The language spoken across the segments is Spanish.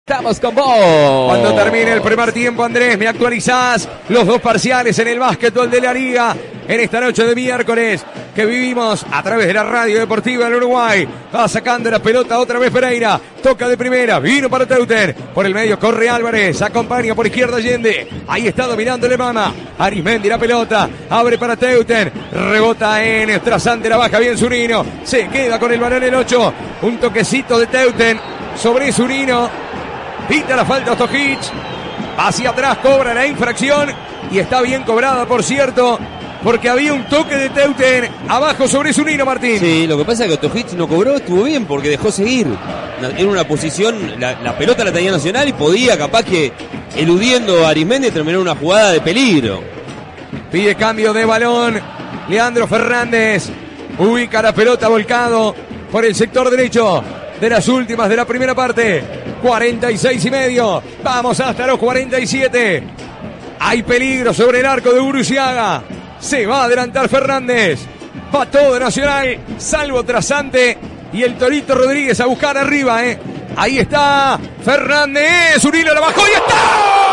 Estamos con vos. Cuando termine el primer tiempo, Andrés, me actualizás los dos parciales en el básquetbol de la Liga en esta noche de miércoles que vivimos a través de la radio deportiva del Uruguay. Va sacando la pelota otra vez Pereira, toca de primera, vino para Teuten, por el medio corre Álvarez, acompaña por izquierda Allende, ahí está dominando el Mama, Arismendi la pelota, abre para Teuten, rebota en Trasante, la baja bien Zunino, se queda con el balón el 8, un toquecito de Teuten sobre Zunino. Pita la falta Ostojic, hacia atrás cobra la infracción y está bien cobrada, por cierto, porque había un toque de Teuten abajo sobre Zunino, Martín. Sí, lo que pasa es que Ostojic no cobró, estuvo bien porque dejó seguir. Era una posición, la pelota la tenía Nacional y podía, capaz que eludiendo a Arismendi, terminar una jugada de peligro. Pide cambio de balón Leandro Fernández, ubica la pelota volcado por el sector derecho de las últimas de la primera parte. 46,5. Vamos hasta los 47. Hay peligro sobre el arco de Guruziaga. Se va a adelantar Fernández. Va todo Nacional, salvo Trasante y el Torito Rodríguez a buscar arriba. Ahí está Fernández. Zunino la bajó y está.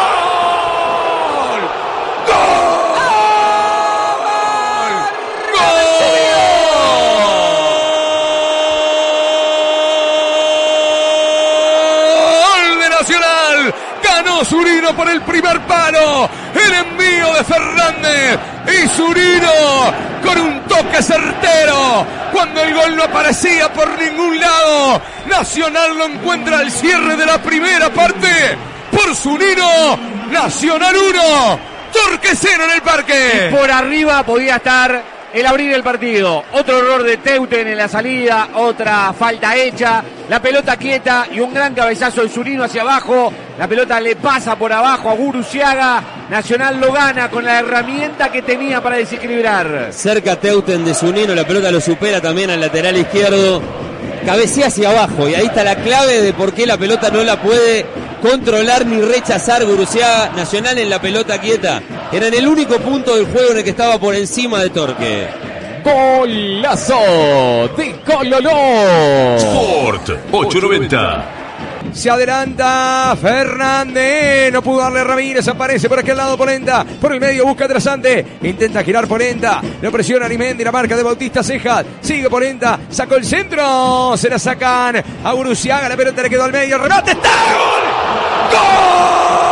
¡Gol! Zunino por el primer palo, el envío de Fernández y Zunino con un toque certero cuando el gol no aparecía por ningún lado. Nacional lo encuentra al cierre de la primera parte por Zunino. Nacional 1, Torque 0 en el parque. Y por arriba podía estar el abrir el partido. Otro error de Teuten en la salida, otra falta hecha, la pelota quieta y un gran cabezazo de Zunino hacia abajo. La pelota le pasa por abajo a Guruziaga. Nacional lo gana con la herramienta que tenía para desequilibrar. Cerca Teuten de Zunino, la pelota lo supera también al lateral izquierdo. Cabecea hacia abajo y ahí está la clave de por qué la pelota no la puede controlar ni rechazar Guruziaga. Nacional en la pelota quieta. Era en el único punto del juego en el que estaba por encima de Torque. Golazo de Cololó. Sport 890. Se adelanta Fernández, no pudo darle a Ramírez, aparece por aquel lado Polenta, por el medio busca Trasante, intenta girar Polenta, lo presiona Arismendi, la marca de Bautista Cejas, sigue Polenta, sacó el centro, se la sacan a Guruziaga, la pelota le quedó al medio, remate, está, ¡gol! ¡Gol!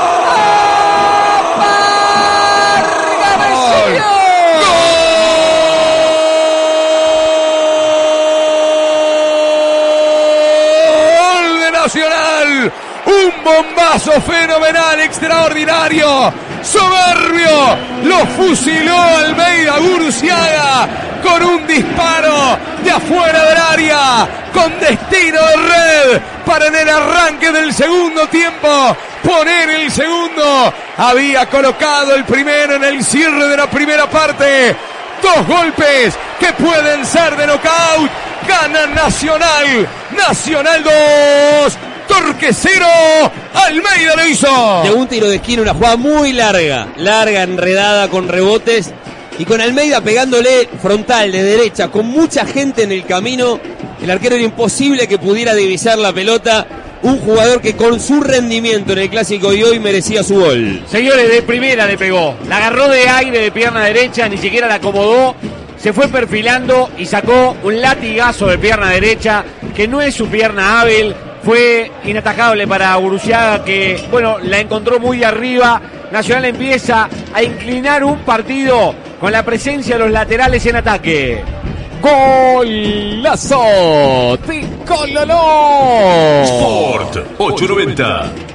Nacional, un bombazo fenomenal, extraordinario, soberbio, lo fusiló Almeida Guruziaga con un disparo de afuera del área, con destino de red, para en el arranque del segundo tiempo poner el segundo. Había colocado el primero en el cierre de la primera parte. Dos golpes que pueden ser de knockout. Gana Nacional. Nacional 2. Torque 0. Almeida lo hizo. De un tiro de esquina, una jugada muy larga. Larga, enredada, con rebotes. Y con Almeida pegándole frontal de derecha, con mucha gente en el camino. El arquero era imposible que pudiera divisar la pelota. Un jugador que con su rendimiento en el clásico de hoy merecía su gol. Señores, de primera le pegó. La agarró de aire de pierna derecha, ni siquiera la acomodó. Se fue perfilando y sacó un latigazo de pierna derecha, que no es su pierna hábil. Fue inatajable para Guruziaga, que, bueno, la encontró muy arriba. Nacional empieza a inclinar un partido con la presencia de los laterales en ataque. Golazo de Cololó. Sport 890.